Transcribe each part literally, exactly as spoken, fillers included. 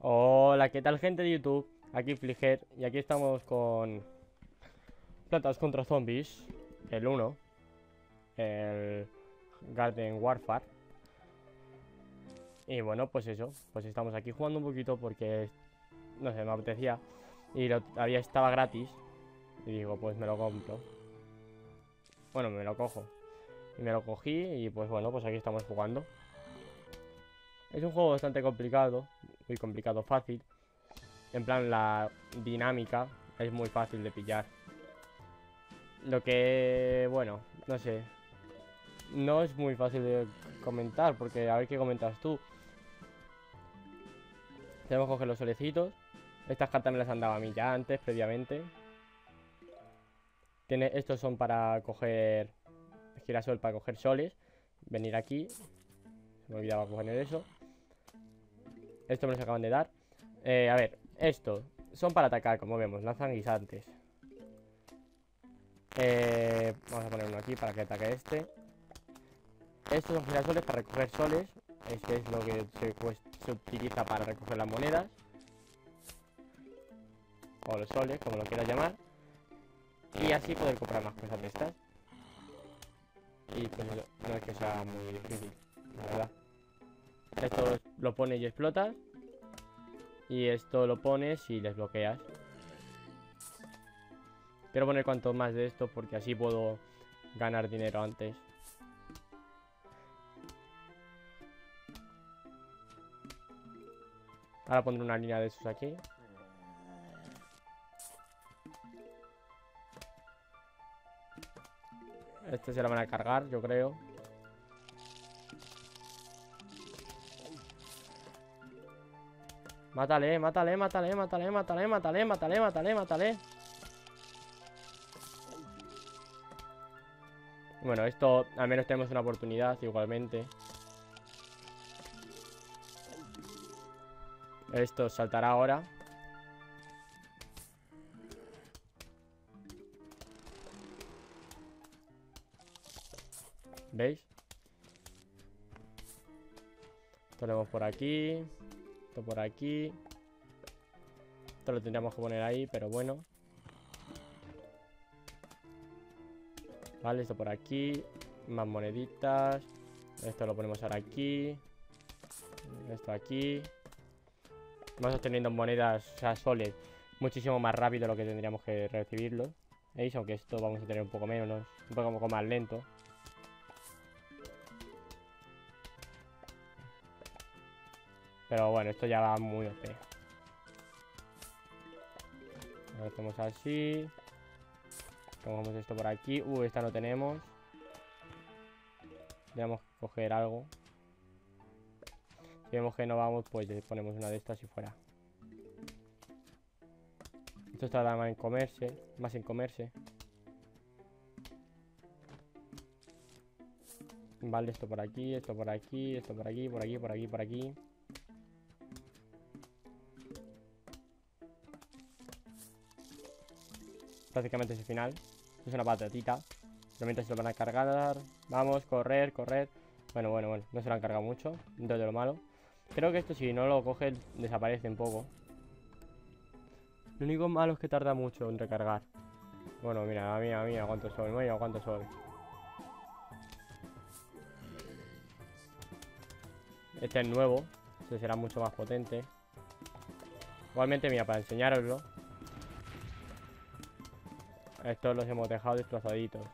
Hola, ¿qué tal gente de YouTube? Aquí Flicker y aquí estamos con Plantas contra Zombies, el uno, el Garden Warfare. Y bueno, pues eso, pues estamos aquí jugando un poquito porque, no sé, me apetecía. Y lo, había, estaba gratis y digo, pues me lo compro. Bueno, me lo cojo. Y me lo cogí y pues bueno, pues aquí estamos jugando. Es un juego bastante complicado, muy complicado, fácil. En plan, la dinámica es muy fácil de pillar. Lo que, bueno, no sé. No es muy fácil de comentar, porque a ver qué comentas tú. Tenemos que coger los solecitos. Estas cartas me las han dado a mí ya antes, previamente. Tiene, estos son para coger girasol, para coger soles. Venir aquí. Se me olvidaba coger eso. Esto me los acaban de dar. Eh, a ver, estos son para atacar, como vemos. Lanzan guisantes. Eh, vamos a poner uno aquí para que ataque este. Estos son girasoles para recoger soles. Es que es lo que se, pues, se utiliza para recoger las monedas. O los soles, como lo quieras llamar. Y así poder comprar más cosas de estas. Y pues eso, no es que sea muy difícil, la verdad. Esto lo pones y explotas. Y esto lo pones y desbloqueas. Quiero poner cuanto más de esto porque así puedo ganar dinero antes. Ahora pondré una línea de esos aquí. Este se la van a cargar, yo creo. Mátale, mátale, mátale, mátale, mátale, mátale, mátale, mátale, mátale. Bueno, esto al menos tenemos una oportunidad igualmente. Esto saltará ahora. ¿Veis? Esto lo tenemos por aquí. Esto por aquí. Esto lo tendríamos que poner ahí, pero bueno. Vale, esto por aquí. Más moneditas. Esto lo ponemos ahora aquí. Esto aquí. Vamos obteniendo monedas, o sea, soles, muchísimo más rápido de lo que tendríamos que recibirlos. ¿Veis? Aunque esto vamos a tener un poco menos, ¿no? Un poco, un poco más lento. Pero bueno, esto ya va muy O P. Lo hacemos así. Tomamos esto por aquí. Uh, esta no tenemos. Tenemos que coger algo. Si vemos que no vamos, pues ponemos una de estas y fuera. Esto tarda más en comerse. Más en comerse. Vale, esto por aquí, esto por aquí, esto por aquí, por aquí, por aquí, por aquí. Prácticamente es el final. Es una patatita. Realmente se lo van a cargar. Vamos, correr, correr. Bueno, bueno, bueno. No se lo han cargado mucho. Dentro de lo malo. Creo que esto si no lo coge desaparece un poco. Lo único malo es que tarda mucho en recargar. Bueno, mira, mira, mira cuánto sol. Mira cuánto sol. Este es nuevo. Este será mucho más potente. Igualmente, mira, para enseñaroslo. Estos los hemos dejado desplazaditos.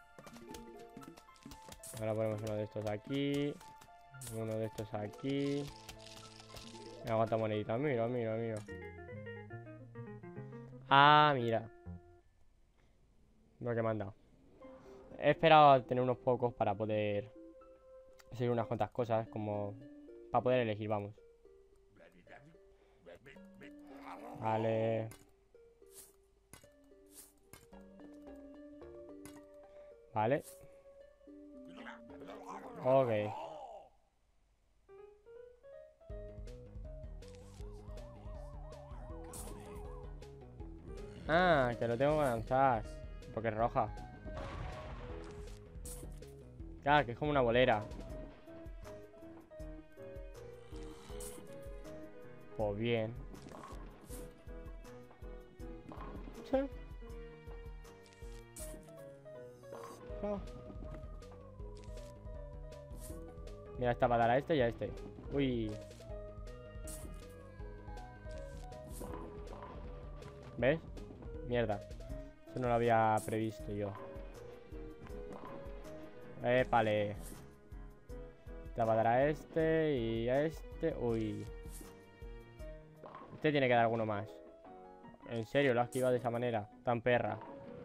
Ahora ponemos uno de estos aquí. Uno de estos aquí. Mira cuánta monedita. Mira, mira, mira. Ah, mira. Lo que me han dado. He esperado a tener unos pocos para poder seguir unas cuantas cosas. Como para poder elegir, vamos. Vale. Vale. Ok. Ah, que lo tengo que lanzar. Porque es roja. Claro, que es como una bolera. Pues Pues bien. Sí. Oh. Mira, esta va a dar a este y a este. Uy. ¿Ves? Mierda. Eso no lo había previsto yo. Épale. Te va a dar a este y a este. Uy. Este tiene que dar alguno más. En serio, lo has esquivado de esa manera. Tan perra.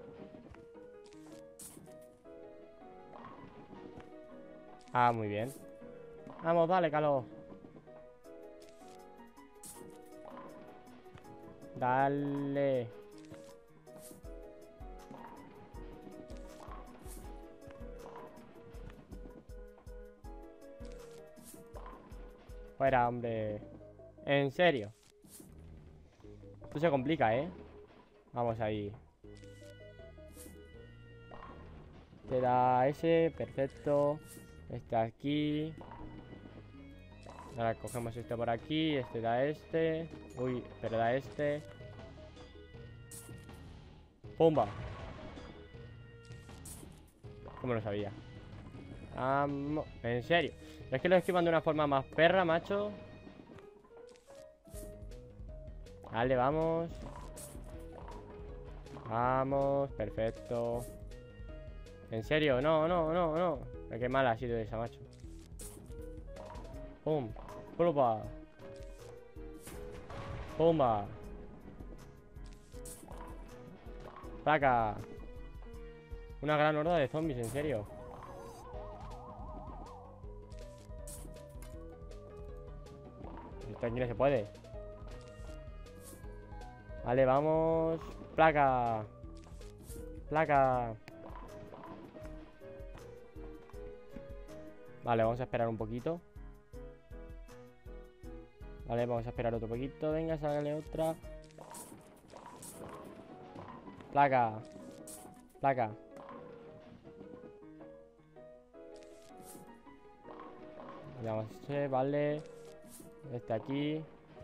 Ah, muy bien. Vamos, dale, calor. Dale. Fuera, hombre. En serio. Esto se complica, ¿eh? Vamos ahí. Te da ese, perfecto. Este aquí. Ahora cogemos este por aquí. Este da este. Uy, pero da este. ¡Pumba! ¿Cómo lo sabía? Vamos. En serio. Es que lo esquivan de una forma más perra, macho. Vale, vamos. Vamos, perfecto. En serio, no, no, no, no. Qué mala ha sido esa, macho. Pum, pumba. Pumba. Placa. Una gran horda de zombies, en serio. Esto aquí no se puede. Vale, vamos. Placa. Placa. Vale, vamos a esperar un poquito. Vale, vamos a esperar otro poquito. Venga, sale otra. Placa. Placa. Vamos a hacer, vale. Este aquí.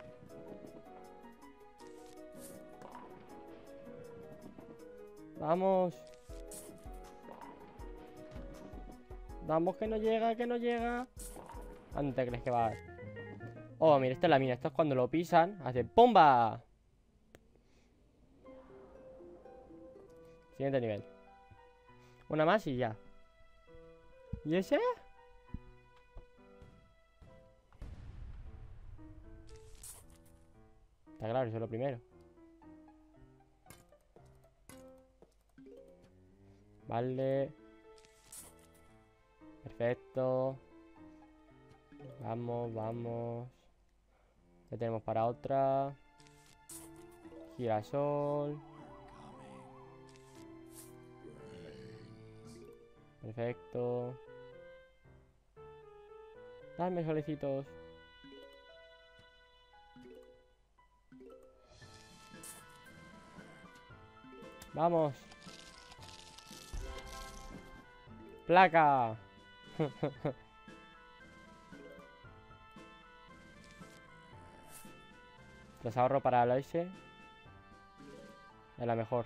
Vamos. Vamos, que no llega, que no llega. ¿Dónde te crees que va? Oh, mira, esta es la mina. Esto es cuando lo pisan. Hace ¡pomba! Siguiente nivel. Una más y ya. ¿Y ese? Está claro, eso es lo primero. Vale. Perfecto. Vamos, vamos. Ya tenemos para otra. Girasol. Perfecto. Dame solecitos. Vamos. Placa. Los ahorro para la S. Es la mejor.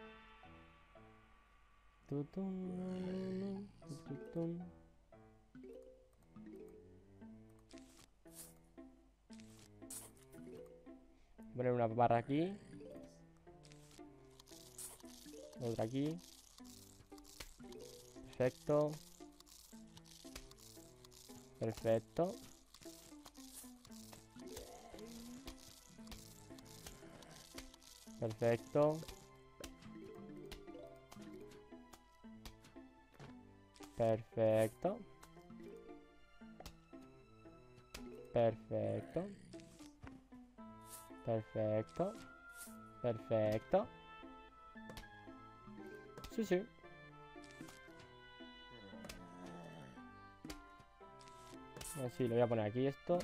Poner una barra aquí. Otra aquí. Perfecto. Perfecto. Perfecto. Perfecto. Perfecto. Perfecto. Perfecto. Sí, sí. Así, lo voy a poner aquí esto.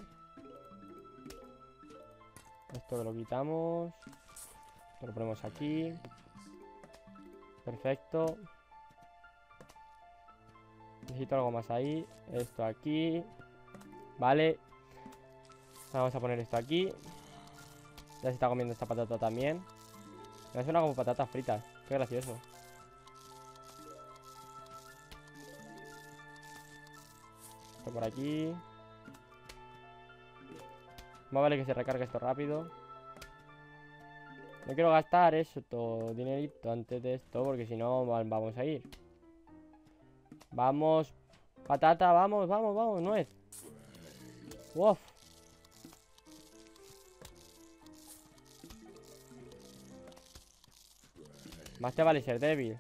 Esto lo quitamos. Esto lo ponemos aquí. Perfecto. Necesito algo más ahí. Esto aquí. Vale. Vamos a poner esto aquí. Ya se está comiendo esta patata también. Me suena como patatas fritas. Qué gracioso. Esto por aquí. Más vale que se recargue esto rápido. No quiero gastar eso, todo dinerito antes de esto, porque si no vamos a ir. Vamos. Patata, vamos, vamos, vamos, nuez. Uf. Más te vale ser débil.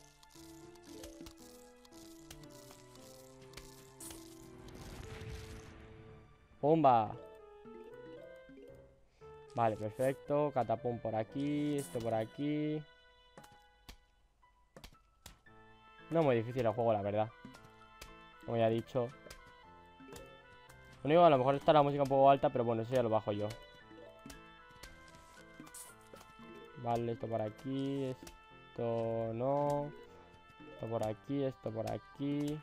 Pumba. Vale, perfecto. Catapum por aquí. Esto por aquí. No es muy difícil el juego, la verdad. Como ya he dicho. Lo único, a lo mejor está la música un poco alta, pero bueno, eso ya lo bajo yo. Vale, esto por aquí. Esto no. Esto por aquí, esto por aquí.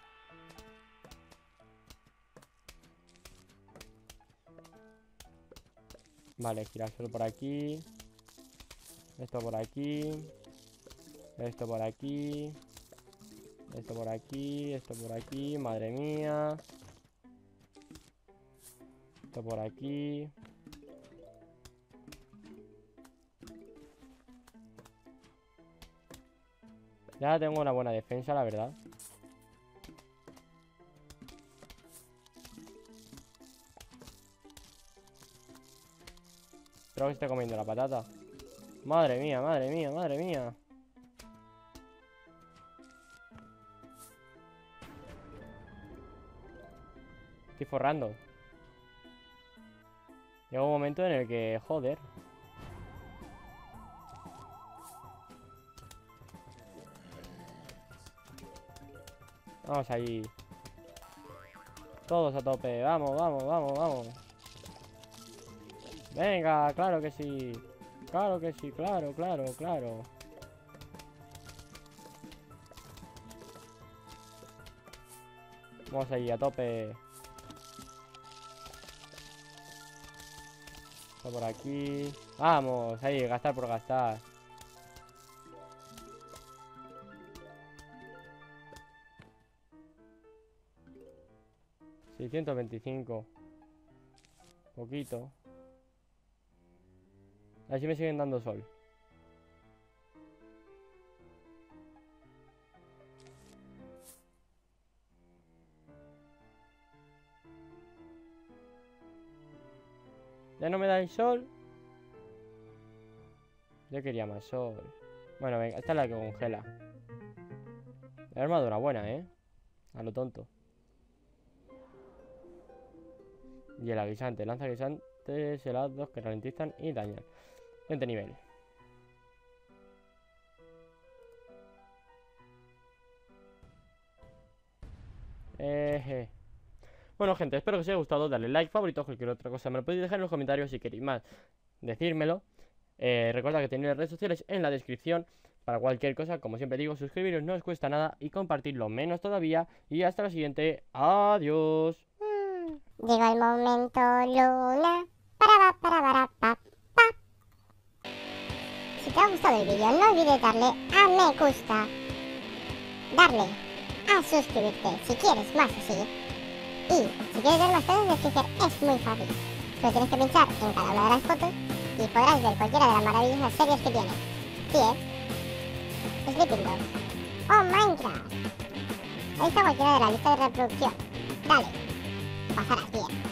Vale, girar solo por aquí. Esto por aquí. Esto por aquí. Esto por aquí. Esto por aquí. Madre mía. Esto por aquí. Ya tengo una buena defensa, la verdad. Espero que esté comiendo la patata. Madre mía, madre mía, madre mía. Estoy forrando. Llega un momento en el que... Joder. Vamos ahí. Todos a tope. Vamos, vamos, vamos, vamos. Venga, claro que sí. Claro que sí, claro, claro, claro. Vamos ahí a tope. Esto por aquí. Vamos, ahí, gastar por gastar. seiscientos veinticinco. Poquito. Así me siguen dando sol. ¿Ya no me da el sol? Yo quería más sol. Bueno, venga, esta es la que congela. La armadura buena, ¿eh? A lo tonto. Y el aguisante. Lanza guisantes helados que ralentizan y dañan. veinte nivel. Eh, bueno, gente, espero que os haya gustado. Dale like, favorito, cualquier otra cosa me lo podéis dejar en los comentarios si queréis más. Decírmelo. Eh, recuerda que tenéis las redes sociales en la descripción. Para cualquier cosa, como siempre digo, suscribiros no os cuesta nada y compartirlo menos todavía. Y hasta la siguiente. Adiós. Llegó el momento, Luna. Para, para, para, pa, pa. Si te ha gustado el vídeo, no olvides darle a me gusta, darle a suscribirte si quieres más así. Y si quieres ver más cosas de Freezer es muy fácil. Solo tienes que pinchar en cada una de las fotos y podrás ver cualquiera de las maravillosas series que tiene. Fear, Sleeping Dogs o Minecraft. Ahí está cualquiera de la lista de reproducción. Dale, pasarás bien.